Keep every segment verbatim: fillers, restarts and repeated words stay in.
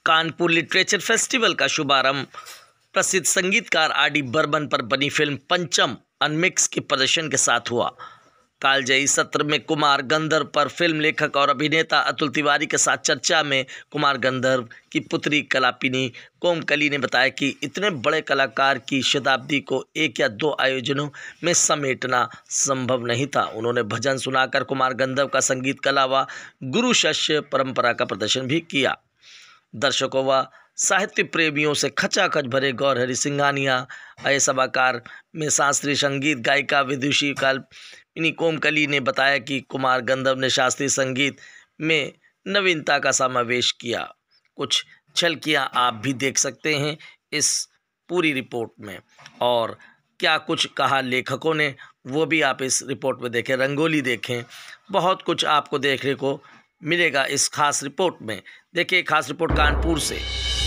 Kanpur literature festival का शुभारंभ प्रसिद्ध संगीतकार आर डी बर्मन पर बनी फिल्म पंचम अनमिक्स के प्रदर्शन के साथ हुआ। कालजयी सत्र में कुमार गंधर्व पर फिल्म लेखक और अभिनेता अतुल तिवारी के साथ चर्चा में कुमार गंधर्व की पुत्री कलापिनी कोमकली ने बताया कि इतने बड़े कलाकार की शताब्दी को एक या दो आयोजनों में समेटना संभव नहीं था। उन्होंने भजन सुनाकर कुमार गंधर्व का संगीत कला व गुरु शिष्य परंपरा का प्रदर्शन भी किया। दर्शकों व साहित्य प्रेमियों से खचाखच भरे गौरहरि सिंघानिया आए सभाकार में शास्त्रीय संगीत गायिका विदुषी कलापिनी कोमकली ने बताया कि कुमार गंधर्व ने शास्त्रीय संगीत में नवीनता का समावेश किया। कुछ झलकियां आप भी देख सकते हैं इस पूरी रिपोर्ट में, और क्या कुछ कहा लेखकों ने वो भी आप इस रिपोर्ट में देखें। रंगोली देखें, बहुत कुछ आपको देखने को मिलेगा इस खास रिपोर्ट में। देखिए खास रिपोर्ट कानपुर से।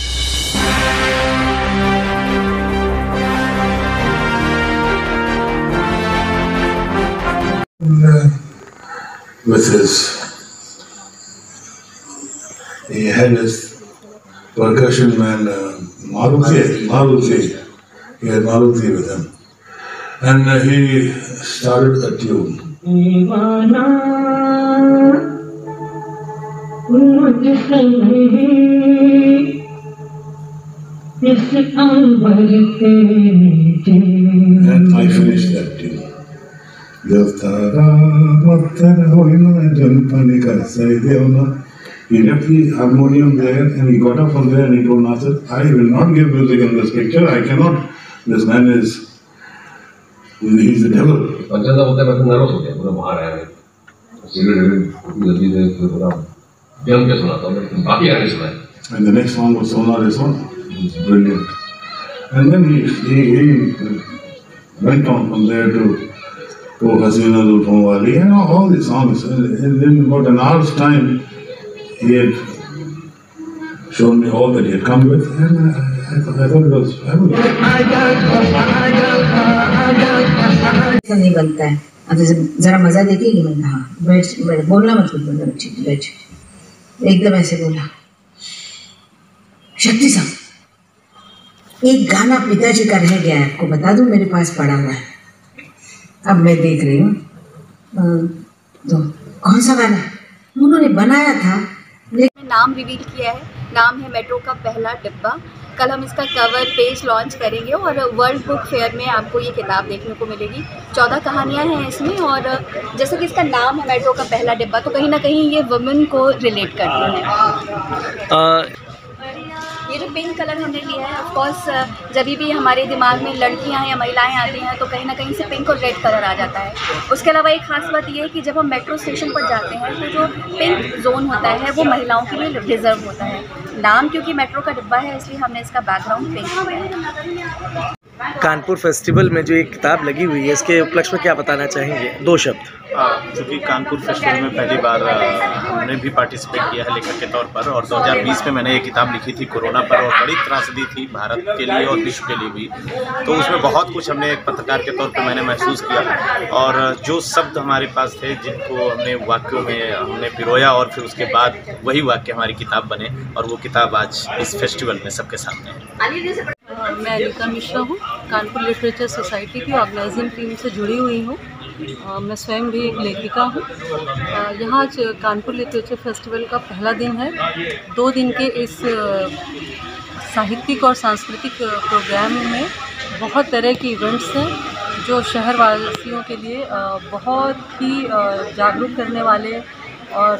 With his, he had his percussion man uh, Maruti, Maruti, he had Maruti with him, and uh, he started a tune. And I finished that tune. He left the harmonium there and he got up from there and he told Nasir, I will not give music in this picture, I cannot. This man is, he's the devil. And the next song was Sona Re Sona. It's brilliant. And then he, he, he went on from there to Oh Hasina Zulfan Wali, you know, all these songs. And, and in about an hour's time, he had shown me all that he had come with, and uh, I, thought, I thought it was fabulous. ऐसा नहीं बनता है। अब जरा मजा देती नहीं बनता। हाँ, बैठ बोलना मत कुछ बोलना बच्ची, बैठ एकदम ऐसे बोला। शक्ति साहब, एक गाना पिताजी का रह गया है, आपको बता दूं, मेरे पास पड़ा हुआ है। अब मैं देख रही हूँ तो कौन सा गाना उन्होंने बनाया था, लेकिन नाम रिवील किया है। नाम है मेट्रो का पहला डिब्बा। कल हम इसका कवर पेज लॉन्च करेंगे और वर्ल्ड बुक फेयर में आपको ये किताब देखने को मिलेगी। चौदह कहानियाँ हैं इसमें, और जैसे कि इसका नाम है मेट्रो का पहला डिब्बा, तो कहीं ना कहीं ये वुमेन को रिलेट करती है। ये जो पिंक कलर हमने लिया है, ऑफ कोर्स जब भी हमारे दिमाग में लड़कियां या महिलाएं आती हैं तो कहीं ना कहीं से पिंक और रेड कलर आ जाता है। उसके अलावा एक खास बात ये है कि जब हम मेट्रो स्टेशन पर जाते हैं तो जो पिंक जोन होता है वो महिलाओं के लिए रिजर्व होता है। नाम क्योंकि मेट्रो का डिब्बा है इसलिए हमने इसका बैकग्राउंड पिंक किया है। कानपुर फेस्टिवल में जो एक किताब लगी हुई है, इसके उपलक्ष्य में क्या बताना चाहेंगे? दो शब्द। क्योंकि कानपुर फेस्टिवल में पहली बार हमने भी पार्टिसिपेट किया है लेखक के तौर पर, और दो हज़ार बीस में मैंने ये किताब लिखी थी कोरोना पर, और बड़ी त्रासदी थी भारत के लिए और विश्व के लिए भी। तो उसमें बहुत कुछ हमने एक पत्रकार के तौर पर मैंने महसूस किया, और जो शब्द हमारे पास थे जिनको हमने वाक्यों में हमने पिरोया, और फिर उसके बाद वही वाक्य हमारी किताब बने, और वो किताब आज इस फेस्टिवल में सबके सामने है। मैं अनिका मिश्रा हूँ, कानपुर लिटरेचर सोसाइटी की ऑर्गेनाइजिंग टीम से जुड़ी हुई हूँ। मैं स्वयं भी एक लेखिका हूँ। यहाँ आज कानपुर लिटरेचर फेस्टिवल का पहला दिन है। दो दिन के इस साहित्यिक और सांस्कृतिक प्रोग्राम में बहुत तरह के इवेंट्स हैं जो शहरवासियों के लिए बहुत ही जागरूक करने वाले और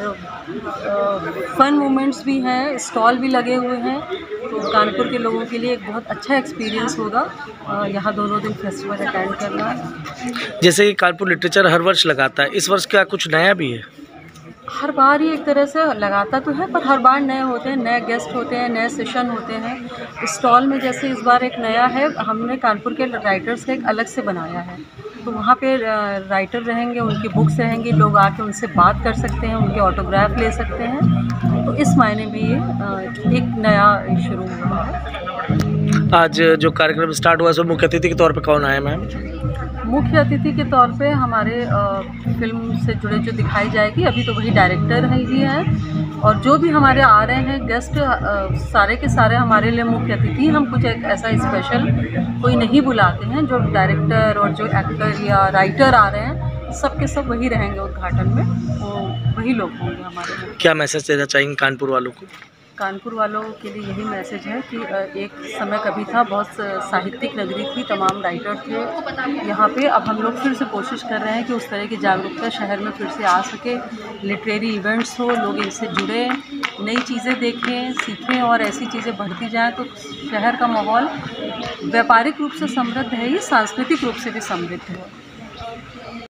फन मोमेंट्स भी हैं, स्टॉल भी लगे हुए हैं। तो कानपुर के लोगों के लिए एक बहुत अच्छा एक्सपीरियंस होगा यहाँ दोनों दिन फेस्टिवल अटेंड करना। जैसे कि कानपुर लिटरेचर हर वर्ष लगाता है, इस वर्ष क्या कुछ नया भी है? हर बार ही एक तरह से लगाता तो है, पर हर बार नए होते हैं, नए गेस्ट होते हैं, नए सेशन होते हैं। स्टॉल में जैसे इस बार एक नया है, हमने कानपुर के राइटर्स का एक अलग से बनाया है। तो वहाँ पे राइटर रहेंगे, उनकी बुक्स रहेंगी, लोग आके उनसे बात कर सकते हैं, उनके ऑटोग्राफ ले सकते हैं। तो इस मायने में ये एक नया शुरू हुआ है। आज जो कार्यक्रम स्टार्ट हुआ है, मुख्य अतिथि के तौर पर कौन आए मैम? मुख्य अतिथि के तौर पे हमारे अ, फिल्म से जुड़े जो दिखाई जाएगी, अभी तो वही डायरेक्टर है ही हैं, और जो भी हमारे आ रहे हैं गेस्ट सारे के सारे हमारे लिए मुख्य अतिथि। हम कुछ एक ऐसा स्पेशल कोई नहीं बुलाते हैं। जो डायरेक्टर और जो एक्टर या राइटर आ रहे हैं सब के सब वही रहेंगे उद्घाटन में, वो वही लोग होंगे हमारे लिए। क्या मैसेज देना चाहेंगे कानपुर वालों को? कानपुर वालों के लिए यही मैसेज है कि एक समय कभी था, बहुत साहित्यिक नगरी थी, तमाम राइटर थे यहाँ पे। अब हम लोग फिर से कोशिश कर रहे हैं कि उस तरह की जागरूकता शहर में फिर से आ सके, लिटरेरी इवेंट्स हो, लोग इनसे जुड़े, नई चीज़ें देखें, सीखें, और ऐसी चीज़ें बढ़ती जाएं तो शहर का माहौल व्यापारिक रूप से समृद्ध है ही, सांस्कृतिक रूप से भी समृद्ध है।